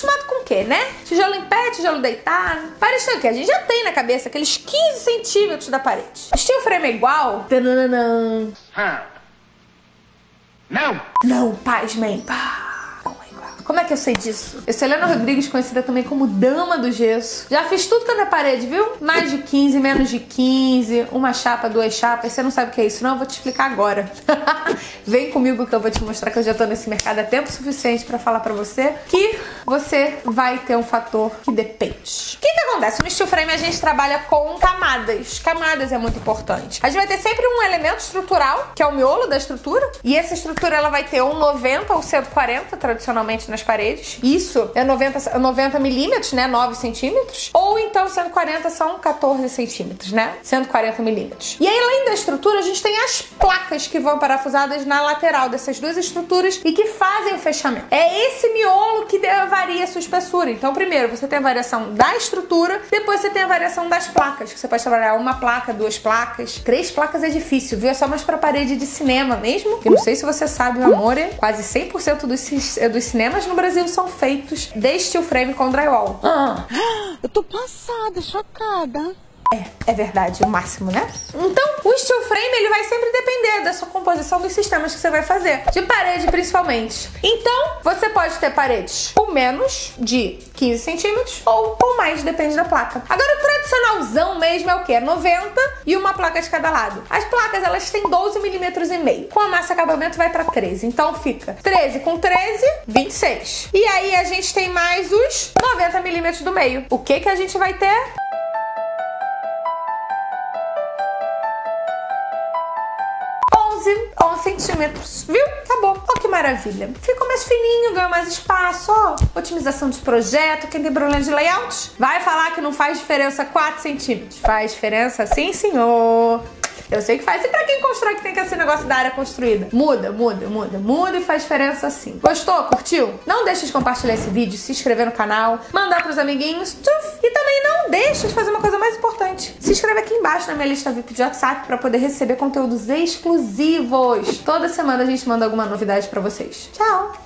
acostumado com o quê, né? Tijolo em pé, tijolo deitado. Parede tem o quê? A gente já tem na cabeça aqueles 15 centímetros da parede. O steel frame é igual? Tananana. Não! Não, pasmem. Como é que eu sei disso? Eu sou Helena Rodrigues, conhecida também como Dama do Gesso. Já fiz tudo quanto é parede, viu? Mais de 15, menos de 15, uma chapa, duas chapas. Você não sabe o que é isso, não? Eu vou te explicar agora. Vem comigo que eu vou te mostrar que eu já tô nesse mercado há tempo suficiente pra falar pra você que você vai ter um fator que depende. O que acontece? No steel frame a gente trabalha com camadas. Camadas é muito importante. A gente vai ter sempre um elemento estrutural, que é o miolo da estrutura. E essa estrutura ela vai ter um 90 ou 140, tradicionalmente, nas paredes. Isso é 90 milímetros, né? 9 centímetros. Ou então 140 são 14 centímetros, né? 140 milímetros. E aí, além da estrutura, a gente tem as placas que vão parafusadas na lateral dessas duas estruturas e que fazem o fechamento. É esse miolo que varia a sua espessura. Então, primeiro, você tem a variação da estrutura, depois você tem a variação das placas, que você pode trabalhar uma placa, duas placas. 3 placas é difícil, viu? É só mais pra parede de cinema mesmo. Eu não sei se você sabe, meu amor, quase 100% dos cinemas no Brasil são feitos de steel frame com drywall. Eu tô passada, chocada. É verdade, o máximo, né? Então, o steel frame, ele vai sempre depender da sua composição dos sistemas que você vai fazer. De parede, principalmente. Então, você pode ter paredes com menos de 15 centímetros ou com mais, depende da placa. Agora, o tradicionalzão mesmo é o quê? 90 e uma placa de cada lado. As placas, elas têm 12 milímetros e meio. Com a massa acabamento, vai pra 13. Então, fica 13 com 13, 26. E aí, a gente tem mais os 90 milímetros do meio. O que a gente vai ter? 11 centímetros, viu? Acabou. Ó que maravilha. Ficou mais fininho, ganhou mais espaço, ó. Otimização de projeto. Quem tem problema de layout vai falar que não faz diferença 4 centímetros. Faz diferença sim, senhor. Eu sei que faz. E pra quem constrói que tem que ser negócio da área construída? Muda e faz diferença sim. Gostou? Curtiu? Não deixe de compartilhar esse vídeo, se inscrever no canal, mandar pros amiguinhos. Tchuf! E também não deixe de fazer uma coisa mais importante. Se inscreve aqui embaixo na minha lista VIP de WhatsApp pra poder receber conteúdos exclusivos. Toda semana a gente manda alguma novidade pra vocês. Tchau!